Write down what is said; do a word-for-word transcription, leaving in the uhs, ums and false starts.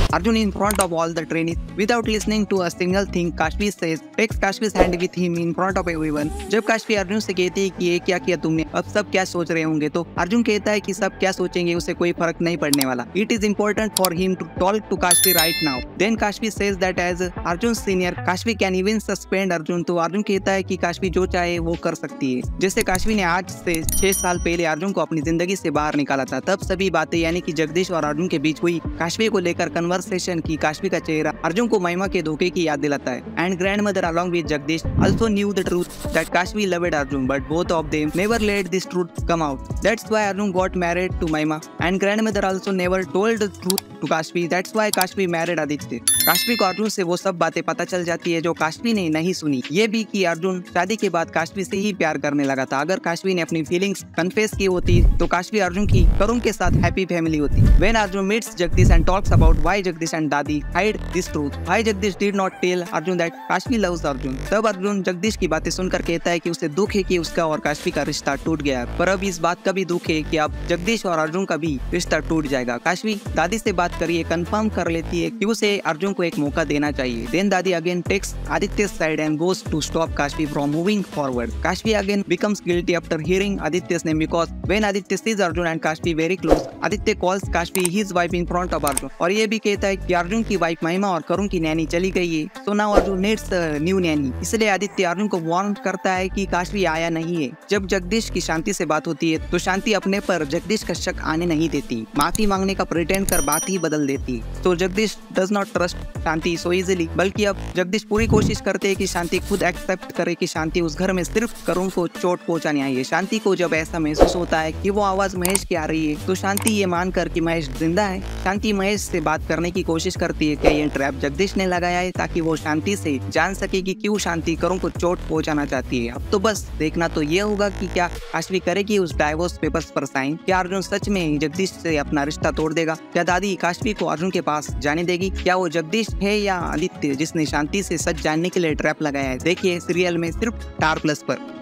Arjun in front of all the trainees without listening to a single thing Kashvi says, takes Kashvi's hand with him in front of everyone. जब काशवी अर्जुन से कहती है कि ये क्या किया तुमने, अब सब क्या सोच रहे होंगे, तो अर्जुन कहता है कि सब क्या सोचेंगे उसे कोई फर्क नहीं पड़ने वाला. It is important for him to talk to Kashvi right now. Then Kashvi says that as Arjun's senior, Kashvi can even suspend Arjun. तो अर्जुन कहता है कि काशवी जो चाहे वो कर सकती है. जैसे काशवी ने आज से छह साल पहले अर्जुन को अपनी जिंदगी से बाहर निकाला था, तब सभी बातें यानी कि जगदीश और अर्जुन के बीच हुई काशवी को लेकर कन्वर्सेशन की काशवी का चेहरा अर्जुन को महिमा के धोखे की याद दिलाता है. And grandmother along with Jagdish also knew the truth that Kashvi loved Arjun, but both of them never let this truth come out. That's why Arjun got married to Mahima, and grandmother also never told the truth to Kashvi. That's why Kashvi married Aditya. Kashvi को अर्जुन से वो सब बातें पता चल जाती है जो काशवी ने नहीं सुनी. ये भी कि अर्जुन शादी के बाद काशवी से ही प्यार करने लगा था. अगर काशवी ने अपनी फीलिंग्स कन्फेस की होती तो काशवी अर्जुन की करुण के साथ हैप्पी फैमिली होती. When Arjun meets Jagdish and talks about why Jagdish and Dadi hide this truth, why Jagdish did not tell Arjun that Kashvi loves Arjun, तब अर्जुन जगदीश की बातें सुनकर कहता है कि उसे दुख है कि उसका और काशवी का रिश्ता टूट गया, पर अब इस बात का भी दुख है कि अब जगदीश और अर्जुन का भी रिश्ता टूट जाएगा. काशवी दादी से बात करिए कंफर्म कर लेती है कि उसे अर्जुन को एक मौका देना चाहिए. Then Dadi again takes Aditya's side and goes to stop Kashvi from moving forward. Kashvi again becomes guilty after hearing Aditya's name because when Aditya sees Arjun and Kashvi very close, Aditya calls Kashvi his wife in front of Arjun. और ये भी कहता है कि अर्जुन की wife महिमा और करुण की नैनी चली गई है, so now Arjun needs a new nanny. इसलिए आदित्य अर्जुन को वार्न करता है कि काशवी आया नहीं है. जब जगदीश की शांति से बात होती है तो शांति अपने पर जगदीश का शक आने नहीं देती. माफी मांगने का प्रिटेंड कर बात ही बदल देती. तो Jagdish does not trust Shanti so easily, बल्कि अब जगदीश पूरी कोशिश करते हैं कि शांति खुद एक्सेप्ट करे कि शांति उस घर में सिर्फ करुण को चोट पहुंचाने आई है. शांति को जब ऐसा महसूस होता है कि वो आवाज महेश की आ रही है तो शांति ये मानकर कि महेश जिंदा है, शांति महेश से बात करने की कोशिश करती है कि ये ट्रैप जगदीश ने लगाया है ताकि वो शांति से जान सके कि क्यों शांति करुण को चोट पहुंचाना चाहती है. अब तो बस देखना तो ये होगा कि क्या काशवी करेगी उस डाइवोर्स पेपर्स पर साइन, क्या अर्जुन सच में जगदीश से अपना रिश्ता तोड़ देगा, क्या दादी काशवी को अर्जुन के पास जाने देगी, क्या वो जगदीश है या आदित्य जिसने शांति से सच जानने के लिए ट्रैप लगाया है. देखिए सीरियल में सिर्फ स्टार प्लस पर.